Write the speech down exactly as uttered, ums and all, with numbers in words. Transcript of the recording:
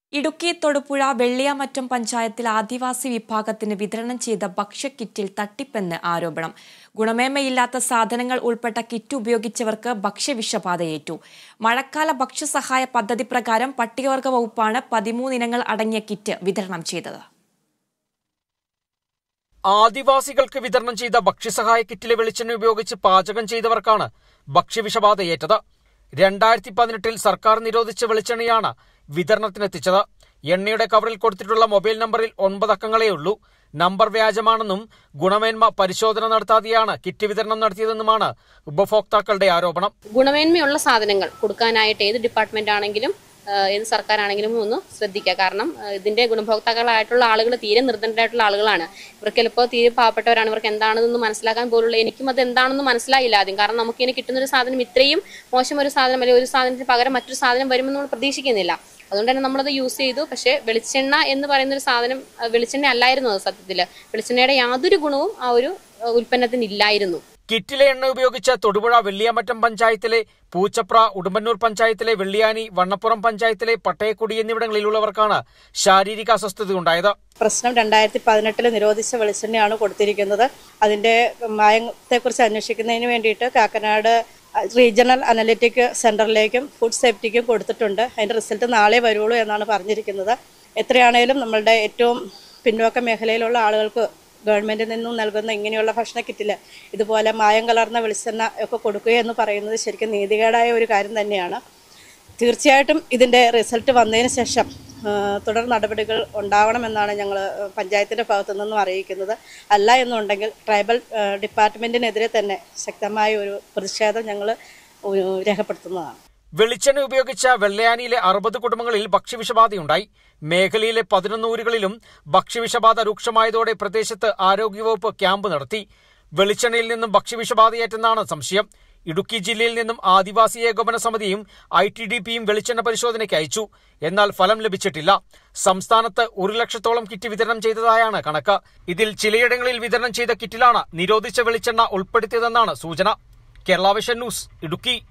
ഇടുക്കി തൊടുപുഴ വെള്ളിയാമറ്റം പഞ്ചായത്തിൽ ആദിവാസി വിഭാഗത്തിന് വിതരണം ചെയ്ത ഭക്ഷ്യക്കിറ്റിൽ തട്ടിപ്പെന്ന് ആരോപണം. ഗുണമേന്മയില്ലാത്ത സാധനങ്ങൾ ഉൾപ്പെട്ട കിറ്റ് ഉപയോഗിച്ചവർക്ക് ഭക്ഷ്യവിഷബാധയേറ്റു. മഴക്കാല ഭക്ഷ്യസഹായ പദ്ധതി പ്രകാരം പട്ടികവർഗ വകുപ്പാണ് പതിമൂന്ന് ഇനങ്ങൾ അടങ്ങിയ കിറ്റ് വിതരണം ചെയ്തത്. ആദിവാസികൾക്ക് വിതരണം ചെയ്ത ഭക്ഷ്യസഹായ കിറ്റിലെ വെളിച്ചെണ്ണ ഉപയോഗിച്ച് പാചകം ചെയ്തവർക്കാണ് ഭക്ഷ്യവിഷബാധയേറ്റത്. രണ്ടായിരത്തി പതിനെട്ടിൽ സർക്കാർ നിരോധിച്ച വെളിച്ചെണ്ണയാണ് വിതരണത്തിനെത്തിച്ചത്. എണ്ണയുടെ കവറിൽ കൊടുത്തിട്ടുള്ള മൊബൈൽ നമ്പറിൽ ഒൻപത് അക്കങ്ങളേ ഉള്ളൂ. നമ്പർ വ്യാജമാണെന്നും ഗുണമേന്മ പരിശോധന നടത്താതെയാണ് കിറ്റ് വിതരണം നടത്തിയതെന്നുമാണ് ഉപഭോക്താക്കളുടെ ആരോപണം. ഗുണമേന്മയുള്ള സാധനങ്ങൾ കൊടുക്കാനായിട്ട് ഏത് ഡിപ്പാർട്ട്മെന്റ് ആണെങ്കിലും ഏത് സർക്കാരാണെങ്കിലും ഒന്ന് ശ്രദ്ധിക്കുക. കാരണം ഇതിന്റെ ഗുണഭോക്താക്കളായിട്ടുള്ള ആളുകൾ തീരെ നിർദ്ധനരായിട്ടുള്ള ആളുകളാണ്. ഇവർക്ക് ചിലപ്പോൾ തീരെ പാവപ്പെട്ടവരാണ്. ഇവർക്ക് എന്താണെന്നൊന്നും മനസ്സിലാക്കാൻ പോലുള്ള എനിക്കും അത് എന്താണെന്ന് മനസ്സിലായില്ല ആദ്യം. കാരണം നമുക്ക് ഇനി കിട്ടുന്ന ഒരു സാധനം ഇത്രയും മോശം ഒരു സാധനം അല്ലെങ്കിൽ ഒരു സാധനത്തിന് പകരം മറ്റൊരു സാധനം വരുമെന്ന് നമ്മൾ പ്രതീക്ഷിക്കുന്നില്ല. അതുകൊണ്ട് തന്നെ നമ്മളത് യൂസ് ചെയ്തു. പക്ഷേ വെളിച്ചെണ്ണ എന്ന് പറയുന്ന ഒരു സാധനം വെളിച്ചെണ്ണ അല്ലായിരുന്നു. അത് സത്യത്തിൽ വെളിച്ചെണ്ണയുടെ യാതൊരു ഗുണവും ആ ഒരു ഉൽപ്പന്നത്തിന് ഇല്ലായിരുന്നു. കിറ്റിലെ എണ്ണ ഉപയോഗിച്ച തൊടുപുഴ വെള്ളിയാമറ്റം പഞ്ചായത്തിലെ പൂച്ചപ്ര, ഉടുമ്പന്നൂർ പഞ്ചായത്തിലെ വെള്ളിയാനി, വണ്ണപ്പുറം പഞ്ചായത്തിലെ പട്ടയക്കുടി എന്നിവിടങ്ങളിലുള്ളവർക്കാണ് ശാരീരിക അസ്വസ്ഥത ഉണ്ടായത്. പ്രശ്നം രണ്ടായിരത്തി പതിനെട്ടില് നിരോധിച്ച വെളിച്ചെണ്ണയാണ് കൊടുത്തിരിക്കുന്നത്. അതിന്റെ മായത്തെക്കുറിച്ച് അന്വേഷിക്കുന്നതിന് വേണ്ടിയിട്ട് കാക്കനാട് റീജിയണൽ അനലിറ്റിക് സെന്ററിലേക്കും ഫുഡ് സേഫ്റ്റിക്കും കൊടുത്തിട്ടുണ്ട്. അതിന്റെ റിസൾട്ട് നാളെ വരുള്ളൂ എന്നാണ് പറഞ്ഞിരിക്കുന്നത്. എത്രയാണേലും നമ്മളുടെ ഏറ്റവും പിന്നോക്ക മേഖലയിലുള്ള ആളുകൾക്ക് ഗവൺമെന്റിൽ നിന്നും നൽകുന്ന ഇങ്ങനെയുള്ള ഭക്ഷണ കിറ്റിൽ ഇതുപോലെ മായം കലർന്ന വെളിച്ചെണ്ണ ഒക്കെ കൊടുക്കുക എന്ന് പറയുന്നത് ശരിക്കും നീതികേടായ ഒരു കാര്യം തന്നെയാണ്. തീർച്ചയായിട്ടും ഇതിൻ്റെ റിസൾട്ട് വന്നതിന് ശേഷം തുടർ നടപടികൾ ഉണ്ടാവണമെന്നാണ് ഞങ്ങൾ പഞ്ചായത്തിൻ്റെ ഭാഗത്തു നിന്നും അറിയിക്കുന്നത്. അല്ല എന്നുണ്ടെങ്കിൽ ട്രൈബൽ ഡിപ്പാർട്ട്മെൻറ്റിനെതിരെ തന്നെ ശക്തമായ ഒരു പ്രതിഷേധം ഞങ്ങൾ രേഖപ്പെടുത്തുന്നതാണ്. വെളിച്ചെണ്ണ ഉപയോഗിച്ച വെള്ളയാനിയിലെ അറുപത് കുടുംബങ്ങളിൽ ഭക്ഷ്യവിഷബാധയുണ്ടായി. മേഖലയിലെ പതിനൊന്ന് ഊരുകളിലും ഭക്ഷ്യവിഷബാധ രൂക്ഷമായതോടെ പ്രദേശത്ത് ആരോഗ്യവകുപ്പ് ക്യാമ്പ് നടത്തി. വെളിച്ചെണ്ണയിൽ നിന്നും ഭക്ഷ്യവിഷബാധയേറ്റെന്നാണ് സംശയം. ഇടുക്കി ജില്ലയിൽ നിന്നും ആദിവാസി ഏകോപന സമിതിയും ഐ ടി ഡി പിയും വെളിച്ചെണ്ണ പരിശോധനയ്ക്ക് അയച്ചു. എന്നാൽ ഫലം ലഭിച്ചിട്ടില്ല. സംസ്ഥാനത്ത് ഒരു ലക്ഷത്തോളം കിറ്റ് വിതരണം ചെയ്തതായാണ് കണക്ക്. ഇതിൽ ചിലയിടങ്ങളിൽ വിതരണം ചെയ്ത കിറ്റിലാണ് നിരോധിച്ച വെളിച്ചെണ്ണ ഉൾപ്പെടുത്തിയതെന്നാണ് സൂചന. Kerala vision news, Idukki.